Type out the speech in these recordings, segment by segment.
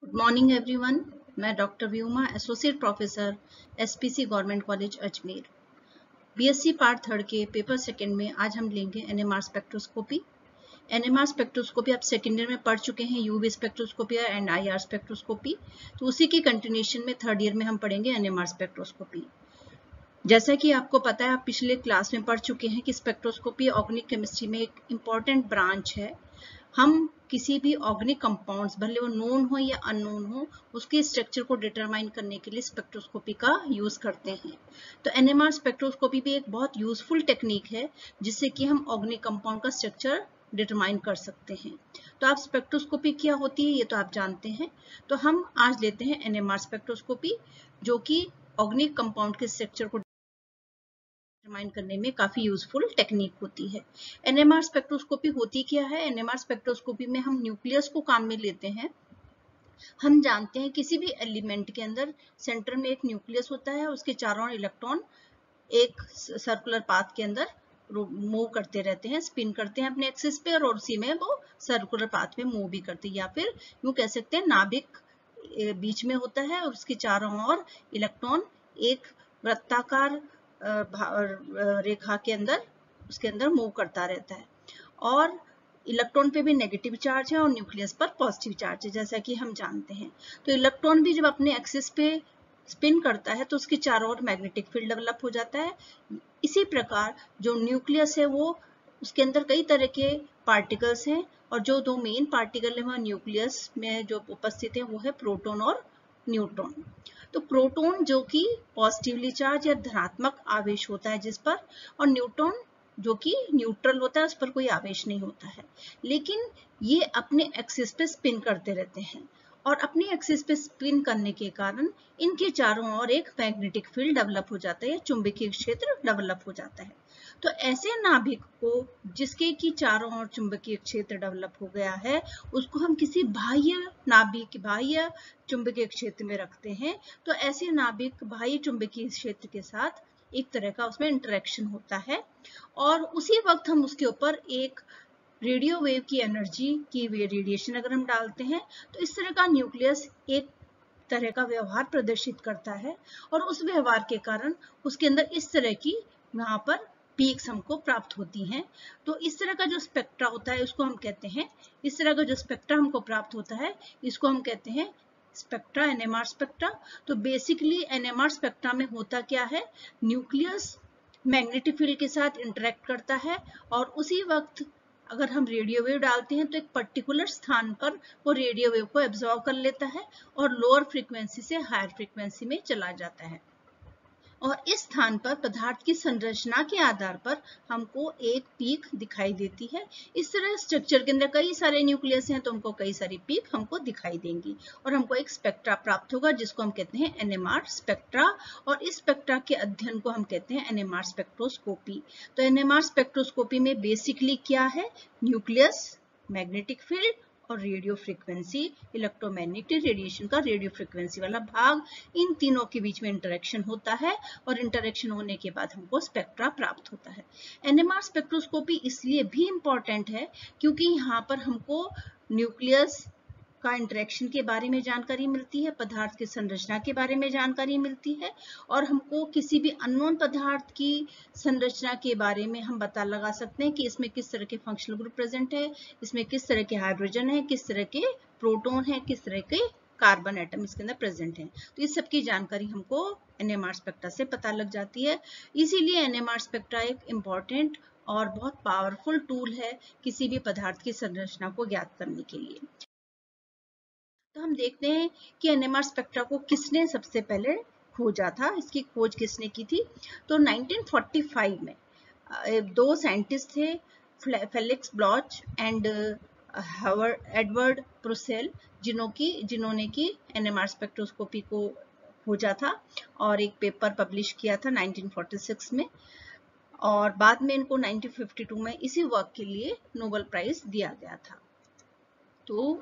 Good morning everyone. मैं doctor Vyoma, associate professor SPC government college Ajmer. BSc part third के paper second में आज हम लेंगे एनएमआर स्पेक्ट्रोस्कोपी। एनएमआर स्पेक्ट्रोस्कोपी आप सेकेंड ईयर में पढ़ चुके हैं, UV spectroscopy and IR spectroscopy. तो उसी की कंटिन्यूएशन में थर्ड ईयर में हम पढ़ेंगे एनएमआर स्पेक्ट्रोस्कोपी। जैसा कि आपको पता है, आप पिछले क्लास में पढ़ चुके हैं कि स्पेक्ट्रोस्कोपी ऑर्गेनिक केमिस्ट्री में एक इम्पॉर्टेंट ब्रांच है। हम किसी भी ऑर्गेनिक कंपाउंड्स, भले वो नोन हो या अननोन हो, उसके स्ट्रक्चर को डिटरमाइन करने के लिए स्पेक्ट्रोस्कोपी का यूज करते हैं। तो एनएमआर स्पेक्ट्रोस्कोपी भी एक बहुत यूजफुल टेक्निक है जिससे कि हम ऑर्गेनिक कंपाउंड का स्ट्रक्चर डिटरमाइन कर सकते हैं। तो आप स्पेक्ट्रोस्कोपी क्या होती है ये तो आप जानते हैं। तो हम आज लेते हैं एनएमआर स्पेक्ट्रोस्कोपी, जो कि ऑर्गेनिक कंपाउंड के स्ट्रक्चर को डिटरमाइन करने में काफी यूजफुल टेक्निक होती है। एनएमआर स्पेक्ट्रोस्कोपी होती क्या है? एनएमआर स्पेक्ट्रोस्कोपी में हम न्यूक्लियस को काम में लेते हैं। हम जानते हैं किसी भी एलिमेंट के अंदर सेंटर में एक न्यूक्लियस होता है, उसके चारों इलेक्ट्रॉन एक सर्कुलर पाथ के अंदर मूव करते रहते हैं, स्पिन करते हैं अपने एक्सिस पे, और उसी में वो सर्कुलर पाथ में मूव भी करते हैं। या फिर यूं कह सकते हैं नाभिक बीच में होता है और उसके चारों ओर इलेक्ट्रॉन एक वृत्ताकार रेखा के अंदर उसके अंदर मूव करता रहता है। और इलेक्ट्रॉन पे भी नेगेटिव चार्ज है और न्यूक्लियस पर पॉजिटिव चार्ज है, जैसा कि हम जानते हैं। तो इलेक्ट्रॉन भी जब अपने एक्सिस पे स्पिन करता है तो उसके चारों ओर मैग्नेटिक फील्ड डेवलप हो जाता है। इसी प्रकार जो न्यूक्लियस है वो उसके अंदर कई तरह के पार्टिकल्स हैं, और जो दो मेन पार्टिकल है वह न्यूक्लियस में जो उपस्थित है वो है प्रोटॉन और न्यूट्रॉन। तो प्रोटॉन जो कि पॉजिटिवली चार्ज या धनात्मक आवेश होता है जिस पर, और न्यूट्रॉन जो कि न्यूट्रल होता है, उस पर कोई आवेश नहीं होता है। लेकिन ये अपने एक्सिस पे स्पिन करते रहते हैं, और अपनी एक्सिस पे स्पिन करने के कारण इनके चारों ओर एक मैग्नेटिक फील्ड डेवलप हो जाता है, चुंबकीय क्षेत्र डेवलप हो जाता है। तो ऐसे नाभिक को जिसके की चारों ओर चुंबकीय क्षेत्र डेवलप हो गया है, उसको हम किसी बाह्य नाभिक, बाह्य चुंबकीय क्षेत्र में रखते हैं। तो ऐसे नाभिक बाह्य चुंबकीय क्षेत्र के साथ एक तरह का उसमें इंटरेक्शन होता है, और उसी वक्त हम उसके ऊपर एक रेडियो वेव की एनर्जी की रेडिएशन अगर हम डालते हैं, तो इस तरह का न्यूक्लियस एक तरह का व्यवहार प्रदर्शित करता है, और उस व्यवहार के कारण उसके अंदर इस तरह की वहां पर पीक्स हमको प्राप्त होती हैं। तो इस तरह का जो स्पेक्ट्रा होता है उसको हम कहते हैं, इस तरह का जो स्पेक्ट्रा हमको प्राप्त होता है इसको हम कहते हैं स्पेक्ट्रा, एनएमआर स्पेक्ट्रा। तो बेसिकली एनएमआर स्पेक्ट्रा में होता क्या है, न्यूक्लियस मैग्नेटिक फील्ड के साथ इंटरेक्ट करता है, और उसी वक्त अगर हम रेडियो वेव डालते हैं तो एक पर्टिकुलर स्थान पर वो रेडियो वेव को एब्जॉर्ब कर लेता है और लोअर फ्रीक्वेंसी से हायर फ्रीक्वेंसी में चला जाता है। और इस स्थान पर पदार्थ की संरचना के आधार पर हमको एक पीक दिखाई देती है। इस तरह स्ट्रक्चर के अंदर कई सारे न्यूक्लियस हैं तो हमको कई सारी पीक हमको दिखाई देंगी, और हमको एक स्पेक्ट्रा प्राप्त होगा जिसको हम कहते हैं एनएमआर स्पेक्ट्रा। और इस स्पेक्ट्रा के अध्ययन को हम कहते हैं एनएमआर स्पेक्ट्रोस्कोपी। तो एनएमआर स्पेक्ट्रोस्कोपी में बेसिकली क्या है, न्यूक्लियस, मैग्नेटिक फील्ड और रेडियो फ्रीक्वेंसी, इलेक्ट्रोमैग्नेटिक रेडिएशन का रेडियो फ्रीक्वेंसी वाला भाग, इन तीनों के बीच में इंटरेक्शन होता है, और इंटरेक्शन होने के बाद हमको स्पेक्ट्रा प्राप्त होता है। एनएमआर स्पेक्ट्रोस्कोपी इसलिए भी इम्पॉर्टेंट है क्योंकि यहाँ पर हमको न्यूक्लियस का इंटरेक्शन के बारे में जानकारी मिलती है, पदार्थ की संरचना के बारे में जानकारी मिलती है, और हमको किसी भी अननोन पदार्थ की संरचना के बारे में हम पता लगा सकते हैं कि इसमें किस तरह के फंक्शनल ग्रुप प्रेजेंट है, इसमें किस तरह के हाइड्रोजन है, किस तरह के प्रोटॉन है, किस तरह के कार्बन एटम इसके अंदर प्रेजेंट है। तो इस सब की जानकारी हमको एनएमआर स्पेक्ट्रा से पता लग जाती है। इसीलिए एनएमआर स्पेक्ट्रा एक इम्पॉर्टेंट और बहुत पावरफुल टूल है किसी भी पदार्थ की संरचना को ज्ञात करने के लिए। तो हम देखते हैं कि एनएमआर स्पेक्ट्रा को किसने सबसे पहले खोजा था, इसकी खोज किसने की थी। तो 1945 में दो साइंटिस्ट थे, Felix Bloch and Edward Purcell, जिन्होंने की एनएमआर स्पेक्ट्रोस्कोपी को खोजा था और एक पेपर पब्लिश किया था 1946 में, और बाद में इनको 1952 में इसी वर्क के लिए नोबेल प्राइज दिया गया था। तो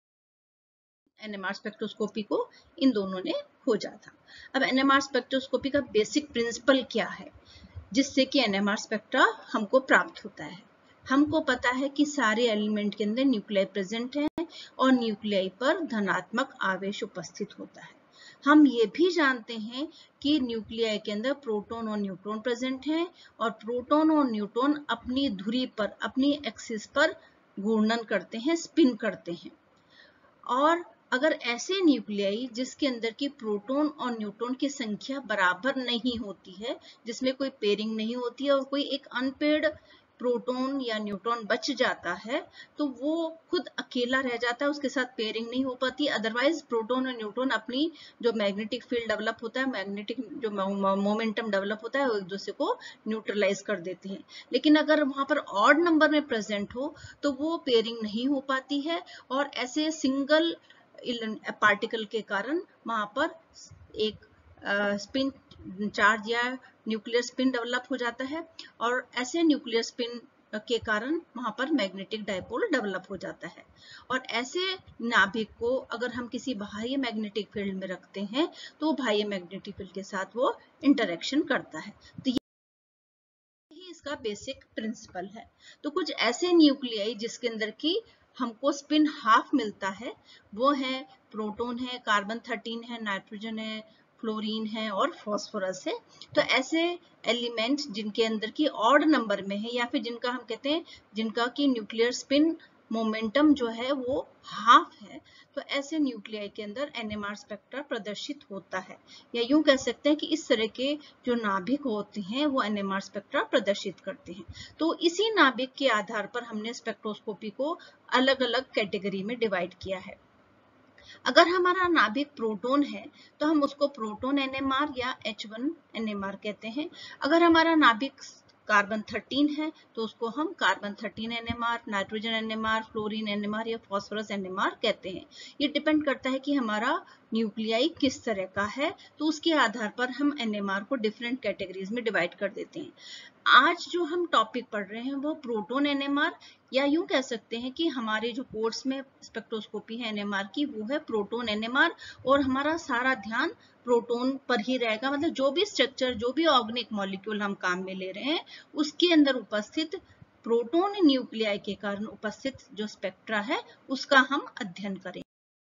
एनएमआर स्पेक्ट्रोस्कोपी को इन दोनों ने खोजा था। अब एनएमआर स्पेक्ट्रोस्कोपी का बेसिक प्रिंसिपल क्या है जिससे कि एनएमआर स्पेक्ट्रा हमको प्राप्त होता है। हमको पता है कि सारे एलिमेंट के अंदर न्यूक्लियाई प्रेजेंट हैं, और न्यूक्लियाई पर धनात्मक आवेश उपस्थित होता है। हम ये भी जानते हैं कि न्यूक्लियाई के अंदर प्रोटॉन और न्यूट्रॉन प्रेजेंट हैं और प्रोटॉन और न्यूट्रॉन अपनी धुरी पर, अपनी एक्सिस पर घूर्णन करते हैं, स्पिन करते हैं। और अगर ऐसे न्यूक्लियाई जिसके अंदर की प्रोटॉन और न्यूट्रॉन की संख्या बराबर नहीं होती है, जिसमें कोई पेयरिंग नहीं होती है और कोई एक अनपेयर्ड प्रोटॉन या न्यूट्रॉन बच जाता है, तो वो खुद अकेला रह जाता है, उसके साथ पेयरिंग नहीं हो पाती। अदरवाइज प्रोटॉन और न्यूट्रॉन अपनी जो मैग्नेटिक फील्ड डेवलप होता है, मैग्नेटिक जो मोमेंटम डेवलप होता है, वो एक दूसरे को न्यूट्रलाइज कर देते हैं। लेकिन अगर वहां पर ऑड नंबर में प्रेजेंट हो तो वो पेयरिंग नहीं हो पाती है और ऐसे सिंगल पार्टिकल के कारण वहां पर एक स्पिन चार्ज या न्यूक्लियर स्पिन डेवलप हो जाता है और ऐसे न्यूक्लियर स्पिन के कारण वहां पर मैग्नेटिक डायपोल डेवलप हो जाता है। और ऐसे नाभिक को अगर हम किसी बाह्य मैग्नेटिक फील्ड में रखते हैं तो बाह्य मैग्नेटिक फील्ड के साथ वो इंटरेक्शन करता है। तो यही इसका बेसिक प्रिंसिपल है। तो कुछ ऐसे न्यूक्लियाई जिसके अंदर की हमको स्पिन हाफ मिलता है, वो है प्रोटॉन है, कार्बन 13 है, नाइट्रोजन है, फ्लोरीन है और फास्फोरस है। तो ऐसे एलिमेंट जिनके अंदर की ऑड नंबर में है या फिर जिनका हम कहते हैं जिनका की न्यूक्लियर स्पिन मोमेंटम जो है वो हाफ है, तो ऐसे न्यूक्लियाई के अंदर एनएमआर स्पेक्ट्रा प्रदर्शित होता है। या यूं कह सकते हैं कि इस तरह के जो नाभिक होते हैं वो एनएमआर स्पेक्ट्रा प्रदर्शित करते हैं। तो इसी नाभिक के आधार पर हमने स्पेक्ट्रोस्कोपी को अलग अलग कैटेगरी में डिवाइड किया है। अगर हमारा नाभिक प्रोटॉन है तो हम उसको प्रोटॉन एनएमआर या H1 एनएमआर कहते हैं। अगर हमारा नाभिक कार्बन 13 है तो उसको हम carbon 13 NMR, nitrogen NMR, fluorine NMR या फास्फोरस एनएमआर कहते हैं। ये डिपेंड करता है कि हमारा न्यूक्लियाई किस तरह का है, तो उसके आधार पर हम एनएमआर को डिफरेंट कैटेगरीज में डिवाइड कर देते हैं। आज जो हम टॉपिक पढ़ रहे हैं वो प्रोटॉन एनएमआर या यूं कह सकते हैं कि हमारे जो कोर्स में स्पेक्ट्रोस्कोपी है एनएमआर की वो है प्रोटॉन एनएमआर और हमारा सारा ध्यान प्रोटॉन पर ही रहेगा। मतलब जो भी स्ट्रक्चर, जो भी ऑर्गेनिक मॉलिक्यूल हम काम में ले रहे हैं उसके अंदर उपस्थित प्रोटॉन न्यूक्लियाई के कारण उपस्थित जो स्पेक्ट्रा है उसका हम अध्ययन करेंगे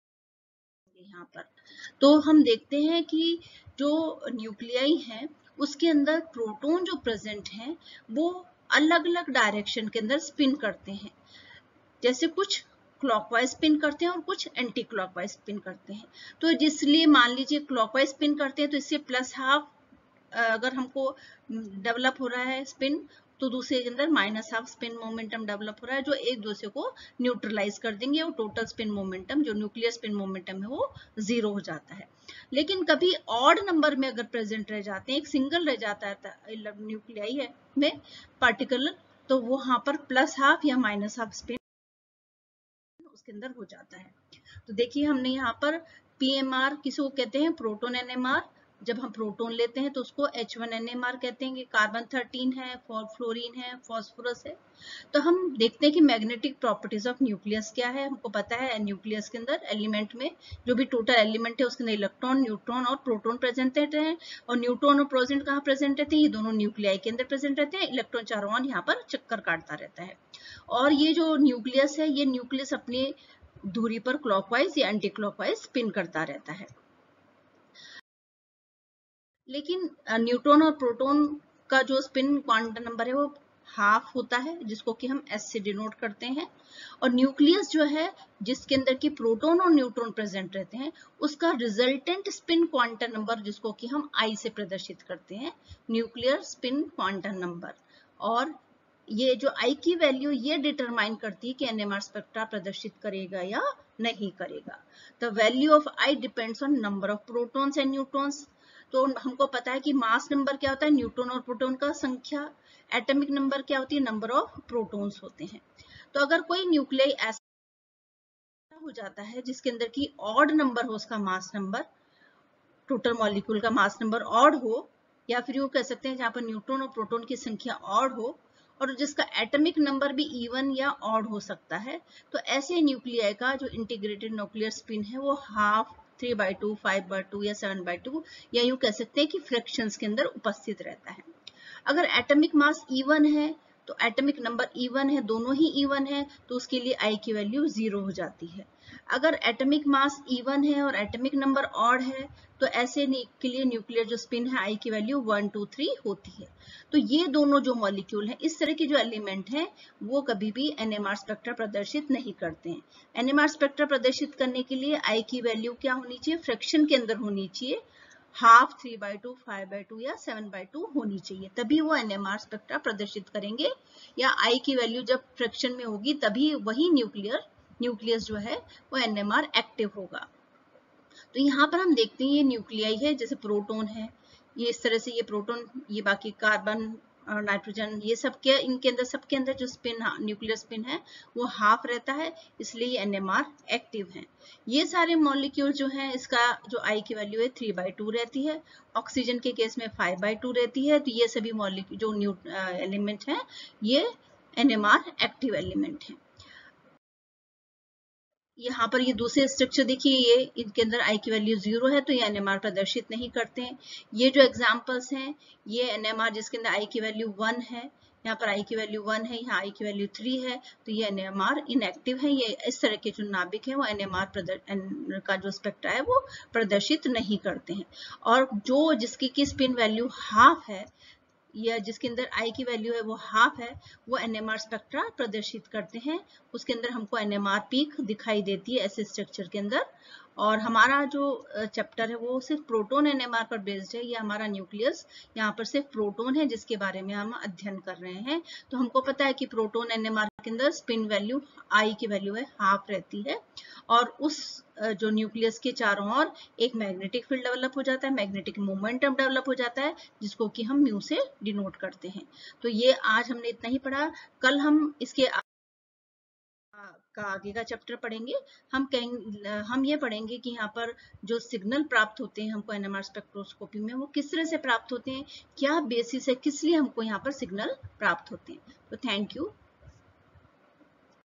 यहाँ पर। तो हम देखते हैं कि जो न्यूक्लियाई है उसके अंदर प्रोटॉन जो प्रेजेंट हैं वो अलग अलग डायरेक्शन के अंदर स्पिन करते हैं। जैसे कुछ क्लॉकवाइज स्पिन करते हैं और कुछ एंटी क्लॉकवाइज स्पिन करते हैं। तो जिसलिए मान लीजिए क्लॉकवाइज स्पिन करते हैं तो इससे प्लस हाफ अगर हमको डेवलप हो रहा है स्पिन, तो दूसरे के अंदर minus half spin momentum develop हो रहा है जो एक दूसरे को न्यूट्रलाइज कर देंगे और टोटल स्पिन मोमेंटम जो न्यूक्लियर स्पिन मोमेंटम है वो 0 हो जाता है। लेकिन कभी ऑड नंबर में अगर प्रेजेंट रह जाते हैं, एक सिंगल रह जाता है न्यूक्लियाई है में पार्टिकल, तो वो वहां पर प्लस हाफ या माइनस हाफ स्पिन उसके अंदर हो जाता है। तो देखिए हमने यहाँ पर पीएमआर किसको कहते हैं, प्रोटॉन एनएमआर। जब हम प्रोटॉन लेते हैं तो उसको H1 एनएमआर कहते हैं। कार्बन 13 है, फ्लोरीन है, फास्फोरस है। तो हम देखते हैं कि मैग्नेटिक प्रॉपर्टीज ऑफ न्यूक्लियस क्या है। हमको पता है न्यूक्लियस के अंदर एलिमेंट में जो भी टोटल एलिमेंट है उसके अंदर इलेक्ट्रॉन, न्यूट्रॉन और प्रोटॉन प्रेजेंट रहते हैं। और न्यूट्रॉन और प्रोटॉन कहाँ प्रेजेंट रहते हैं, ये दोनों न्यूक्लियाई के अंदर प्रेजेंट रहते हैं। इलेक्ट्रॉन चारों ओर यहाँ पर चक्कर काटता रहता है। और ये जो न्यूक्लियस है, ये न्यूक्लियस अपनी धुरी पर क्लॉकवाइज या एंटी क्लॉकवाइज स्पिन करता रहता है। लेकिन न्यूट्रॉन और प्रोटॉन का जो स्पिन क्वांटम नंबर है वो हाफ होता है, जिसको कि हम S से डिनोट करते हैं। और न्यूक्लियस जो है जिसके अंदर की प्रोटॉन और न्यूट्रॉन प्रेजेंट रहते हैं उसका रिजल्टेंट स्पिन क्वांटम नंबर जिसको कि हम I से प्रदर्शित करते हैं, न्यूक्लियर स्पिन क्वांटम नंबर। और ये जो I की वैल्यू ये डिटरमाइन करती है कि एनएमआर स्पेक्ट्रा प्रदर्शित करेगा या नहीं करेगा। The value of I depends on number of protons and neutrons. तो हमको पता है कि मास नंबर क्या होता है, न्यूट्रॉन और प्रोटॉन का संख्या। एटॉमिक नंबर क्या होती है, नंबर ऑफ प्रोटॉन्स होते हैं। तो अगर कोई न्यूक्लियाई ऐसा हो जाता है जिसके अंदर की ऑड नंबर हो, उसका मास नंबर, टोटल मॉलिक्यूल का मास नंबर ऑड हो, या फिर यूं कह सकते हैं जहां पर न्यूट्रॉन और प्रोटॉन की संख्या ऑड हो और जिसका एटॉमिक नंबर भी इवन या ऑड हो सकता है, तो ऐसे न्यूक्लियाई का जो इंटीग्रेटेड न्यूक्लियर स्पिन है वो हाफ, 3/2, 5/2 या 7/2 या यूं कह सकते हैं कि फ्रैक्शंस के अंदर उपस्थित रहता है। अगर एटॉमिक मास इवन है तो एटॉमिक नंबर इवन है, दोनों ही इवन है, तो उसके लिए I की वैल्यू 0 हो जाती है। अगर एटॉमिक मास इवन है और एटॉमिक नंबर ऑड है तो ऐसे के लिए न्यूक्लियर जो स्पिन है आई की वैल्यू 1 2 3 होती है। तो ये दोनों जो मॉलिक्यूल हैं, इस तरह के जो एलिमेंट हैं, वो कभी भी एनएमआर स्पेक्ट्रा प्रदर्शित नहीं करते हैं। एनएमआर स्पेक्ट्रा प्रदर्शित करने के लिए आई की वैल्यू क्या होनी चाहिए, फ्रैक्शन के अंदर होनी चाहिए, हाफ, 3/2, 5/2 या 7/2 होनी चाहिए, तभी वो एनएमआर स्पेक्ट्रा प्रदर्शित करेंगे। या आई की वैल्यू जब फ्रैक्शन में होगी तभी वही न्यूक्लियस जो है वो एनएमआर एक्टिव होगा। तो यहाँ पर हम देखते हैं ये न्यूक्लियाई है, जैसे प्रोटॉन है, ये इस तरह से ये प्रोटॉन, ये बाकी कार्बन और नाइट्रोजन, ये सब के इनके अंदर सबके अंदर जो स्पिन न्यूक्लियर स्पिन है वो हाफ रहता है, इसलिए ये एनएमआर एक्टिव है। ये सारे मॉलिक्यूल जो हैं, इसका जो आई की वैल्यू है 3/2 रहती है, ऑक्सीजन के केस में 5/2 रहती है। तो ये सभी मॉलिक्यूल जो एलिमेंट हैं ये एनएमआर एक्टिव एलिमेंट हैं। यहाँ पर ये दूसरे स्ट्रक्चर देखिए, ये इनके अंदर आई की वैल्यू 0 है तो ये एनएमआर प्रदर्शित नहीं करते हैं। ये जो एग्जांपल्स हैं, ये एनएमआर जिसके अंदर आई की वैल्यू 1 है, यहाँ पर आई की वैल्यू 1 है, यहाँ आई की वैल्यू 3 है, तो ये एनएमआर इनएक्टिव है। ये इस तरह के जो नाभिक है वो एनएमआर का जो स्पेक्ट्रा है वो प्रदर्शित नहीं करते हैं। और जो जिसकी की स्पिन वैल्यू हाफ है या जिसके अंदर आई की वैल्यू है वो हाफ है, वो एनएमआर स्पेक्ट्रा प्रदर्शित करते हैं। उसके अंदर हमको एनएमआर पीक दिखाई देती है ऐसे स्ट्रक्चर के अंदर। और हमारा जो चैप्टर है वो सिर्फ प्रोटॉन एनएमआर पर बेस्ड है। ये हमारा न्यूक्लियस यहाँ पर सिर्फ प्रोटॉन है जिसके बारे में हम अध्ययन कर रहे हैं। तो हमको पता है कि प्रोटॉन एनएमआर के अंदर स्पिन वैल्यू आई की वैल्यू है हाफ रहती है, और उस जो न्यूक्लियस के चारों ओर एक मैग्नेटिक फील्ड डेवलप हो जाता है, मैग्नेटिक मोमेंटम डेवलप हो जाता है, जिसको कि हम म्यू से डिनोट करते हैं। तो ये आज हमने इतना ही पढ़ा। कल हम इसके का आगे का चैप्टर पढ़ेंगे। हम ये पढ़ेंगे कि यहाँ पर जो सिग्नल प्राप्त होते हैं हमको एनएमआर स्पेक्ट्रोस्कोपी में, वो किस तरह से प्राप्त होते हैं, क्या बेसिस है, किस लिए हमको यहाँ पर सिग्नल प्राप्त होते हैं। तो थैंक यू।